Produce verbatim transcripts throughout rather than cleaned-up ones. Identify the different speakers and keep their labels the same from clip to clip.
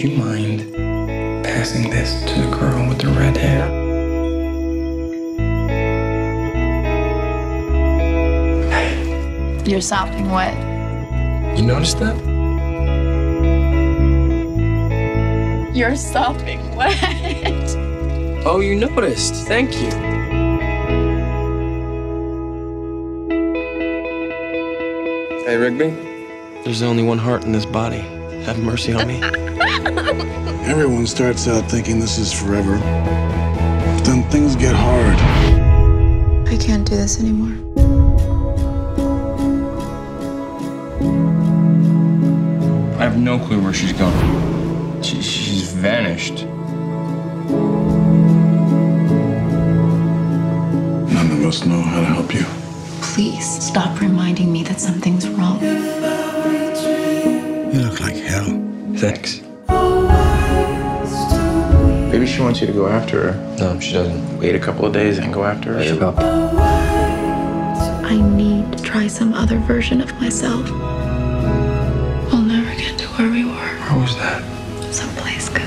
Speaker 1: would you mind passing this to the girl with the red hair? Hey.
Speaker 2: You're sopping wet.
Speaker 1: You noticed that?
Speaker 2: You're sopping wet.
Speaker 1: Oh, you noticed. Thank you. Hey, Rigby. There's only one heart in this body. Have mercy on me.
Speaker 3: Everyone starts out thinking this is forever. But then things get hard.
Speaker 2: I can't do this anymore.
Speaker 1: I have no clue where she's gone. She, she's vanished.
Speaker 3: None of us know how to help you.
Speaker 2: Please stop reminding me that something's wrong.
Speaker 3: You look like hell.
Speaker 1: Thanks.
Speaker 4: Maybe she wants you to go after her.
Speaker 1: No, she doesn't.
Speaker 4: Wait a couple of days and go after her.
Speaker 1: Shut up.
Speaker 2: I need to try some other version of myself. We'll never get to where we were.
Speaker 1: Where was that?
Speaker 2: Someplace good.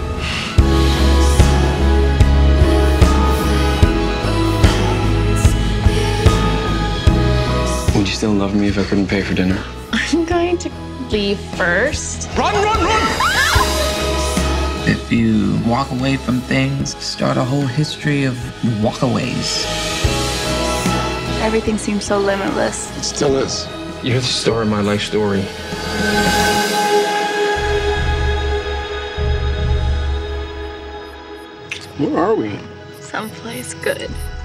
Speaker 1: Would you still love me if I couldn't pay for dinner?
Speaker 2: I'm going to leave first.
Speaker 1: Run, run, run!
Speaker 5: If you walk away from things, start a whole history of walkaways.
Speaker 2: Everything seems so limitless.
Speaker 3: It still is.
Speaker 1: You're the star of my life story.
Speaker 3: Where are we?
Speaker 2: Someplace good.